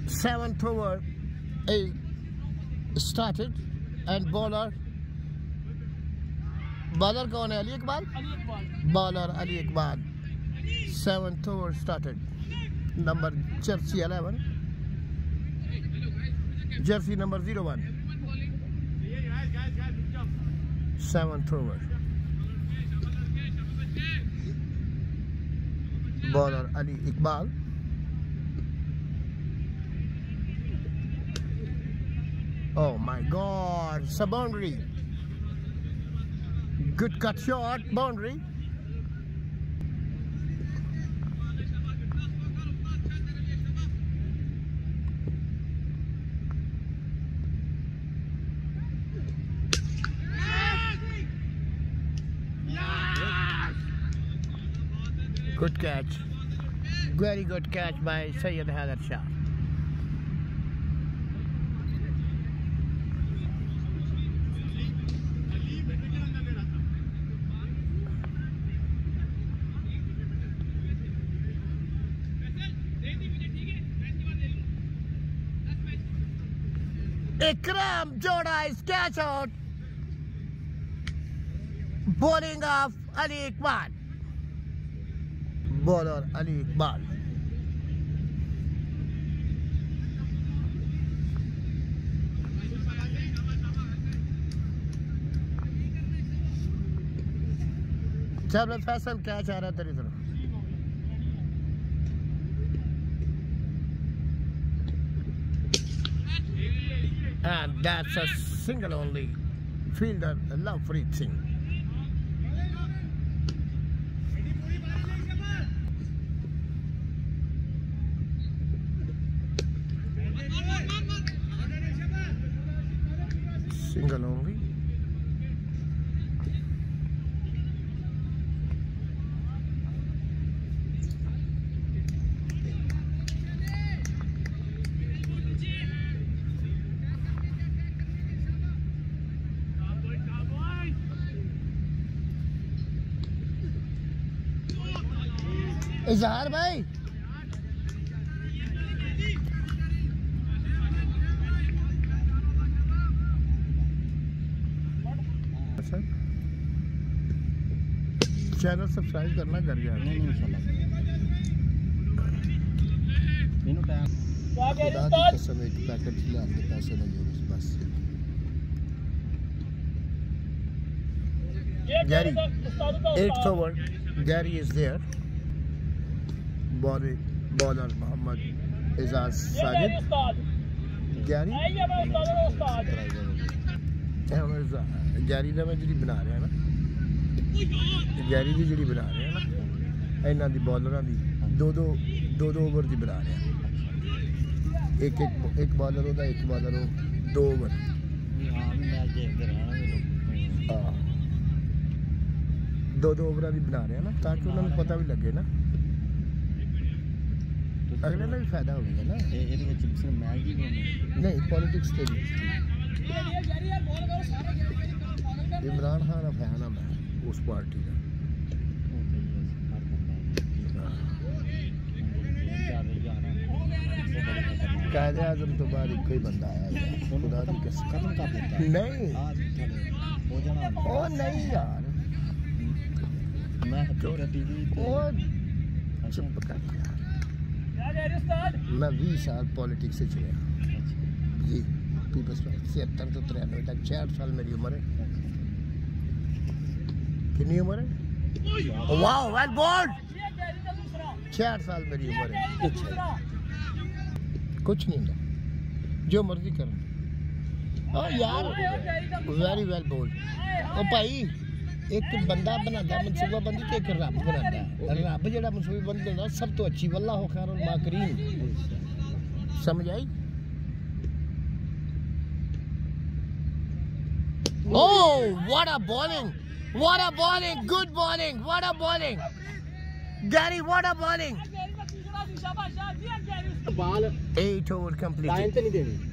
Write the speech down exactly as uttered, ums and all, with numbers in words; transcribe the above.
Seventh over is started and bowler bowler कौन है? Ali Iqbal. Bowler Ali Iqbal. Seventh over started. Number jersey eleven. Jersey number zero one. Seventh over. Bowler Ali Iqbal. Oh my God! It's a boundary. Good cut shot, boundary. Good catch. Very good catch by SYED HAIDER SHAH. Ikram Joda is catch out. Bowling of Ali Iqbal. Bowler Ali Iqbal. चल फैसल क्या चाह रहा तेरी तरफ? And that's a single only. Fielder Lovepreet Singh. Single only. इजहार भाई channel subscribe करना कर गया नहीं इंशाल्लाह मेनू टाइम खुदा की कसम एक पैकेट ले आपके पैसे लगे बस Gary eighth over Gary is there. Bowler bowler Muhammad Izaz Sajid. Gary Gary ਦਾ ਮੈਂ ਜਿਹੜੀ ਬਣਾ ਰਿਹਾ ਨਾ Gary ਦੀ ਜਿਹੜੀ ਬਣਾ ਰਿਹਾ ਨਾ ਇਹਨਾਂ ਦੀ ਬੌਲਰਾਂ ਦੀ ਦੋ ਦੋ ਦੋ ਦੋ ਓਵਰ ਦੀ ਬਣਾ ਰਿਹਾ ਇੱਕ ਇੱਕ ਇੱਕ ਬੌਲਰ ਉਹਦਾ ਇੱਕ ਬੌਲਰ ਉਹ ਦੋ ਓਵਰ ਹਾਂ ਮੈਚ ਦੇਖਦੇ ਰਹਾਂਗੇ ਲੋਕ ਹਾਂ ਦੋ ਦੋ ਓਵਰਾਂ ਦੀ ਬਣਾ ਰਿਹਾ ਨਾ ਤਾਂ ਕਿ ਉਹਨਾਂ ਨੂੰ ਪਤਾ ਵੀ ਲੱਗੇ ਨਾ अगले में भी फायदा होगा ना ये ये तो मैच ही नहीं पॉलिटिक्स के लिए इमरान खान फैन है मैं उस पार्टी का कायदे आजम तो बाद एक कोई बंदा आया खुदा की कसम खत्म कर देता नहीं ओ नहीं यार मैं तो टीवी ओ चुप कर मैं बीस साल पॉलिटिक्स से चले जी पीपल्स पार्टी छिहत्तर तो तिरानवे तक छियाठ साल मेरी उम्र है कितनी उम्र है वाह वेल बॉल्ड छियाठ साल मेरी उम्र है कुछ नहीं है जो मर्जी कर हाँ यार वेरी वेल बॉल्ड ओ भाई एक बंदा बनाता मनसूबा बंदी के एक रब बनाता रब जेड़ा मनसूबा बंदी होता सब तो अच्छी वल्लाह खैरुल माकरीन समझ आई Oh what a bowling what a bowling good bowling what a bowling Gary what a bowling eight over completed